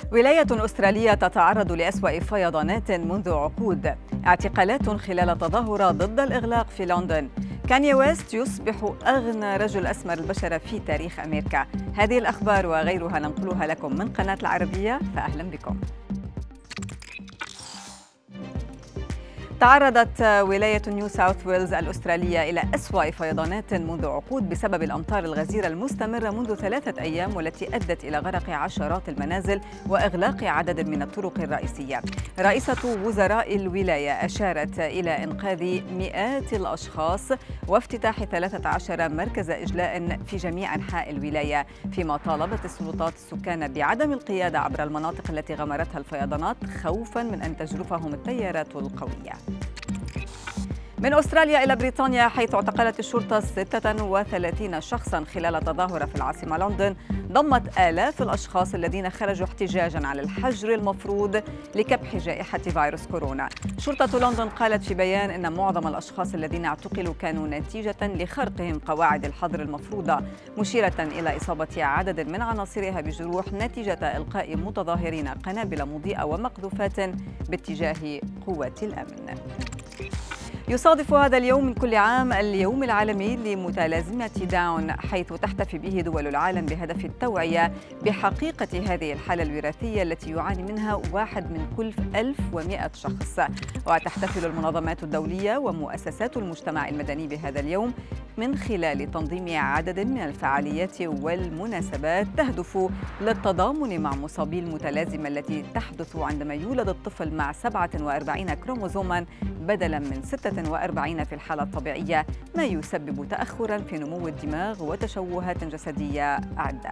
ولاية أسترالية تتعرض لأسوأ فيضانات منذ عقود. اعتقالات خلال تظاهرة ضد الإغلاق في لندن. كانيي ويست يصبح أغنى رجل أسمر البشرة في تاريخ أمريكا. هذه الأخبار وغيرها ننقلها لكم من قناة العربية، فأهلا بكم. تعرضت ولاية نيو ساوث ويلز الأسترالية إلى أسوأ فيضانات منذ عقود بسبب الأمطار الغزيرة المستمرة منذ 3 أيام، والتي أدت إلى غرق عشرات المنازل وإغلاق عدد من الطرق الرئيسية. رئيسة وزراء الولاية أشارت إلى إنقاذ مئات الأشخاص وافتتاح 13 مركز إجلاء في جميع أنحاء الولاية، فيما طالبت السلطات السكان بعدم القيادة عبر المناطق التي غمرتها الفيضانات خوفاً من أن تجرفهم التيارات القوية. من أستراليا إلى بريطانيا، حيث اعتقلت الشرطة 36 شخصاً خلال تظاهرة في العاصمة لندن ضمت آلاف الأشخاص الذين خرجوا احتجاجاً على الحجر المفروض لكبح جائحة فيروس كورونا. شرطة لندن قالت في بيان إن معظم الأشخاص الذين اعتقلوا كانوا نتيجة لخرقهم قواعد الحظر المفروضة، مشيرة إلى إصابة عدد من عناصرها بجروح نتيجة إلقاء متظاهرين قنابل مضيئة ومقذوفات باتجاه قوات الأمن. يصادف هذا اليوم من كل عام اليوم العالمي لمتلازمة داون، حيث تحتفي به دول العالم بهدف التوعية بحقيقة هذه الحالة الوراثية التي يعاني منها 1 من كل 1100 شخص. وتحتفل المنظمات الدولية ومؤسسات المجتمع المدني بهذا اليوم من خلال تنظيم عدد من الفعاليات والمناسبات تهدف للتضامن مع مصابي المتلازمة التي تحدث عندما يولد الطفل مع 47 كروموزوما بدلاً من 46 في الحالة الطبيعية، ما يسبب تأخراً في نمو الدماغ وتشوهات جسدية عدة.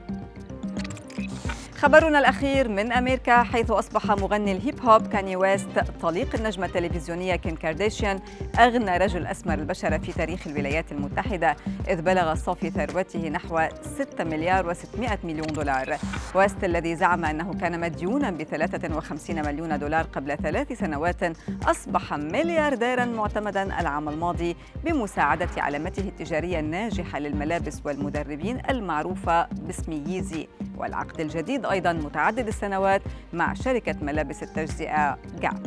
خبرنا الأخير من أمريكا، حيث أصبح مغني الهيب هوب كانيي ويست طليق النجمة التلفزيونية كيم كارداشيان أغنى رجل أسمر البشرة في تاريخ الولايات المتحدة، إذ بلغ صافي ثروته نحو 6 مليار و600 مليون دولار. ويست الذي زعم أنه كان مديوناً ب53 مليون دولار قبل 3 سنوات أصبح مليارديراً معتمداً العام الماضي بمساعدة علامته التجارية الناجحة للملابس والمدربين المعروفة باسم ييزي، والعقد الجديد أيضاً متعدد السنوات مع شركة ملابس التجزئة جاب.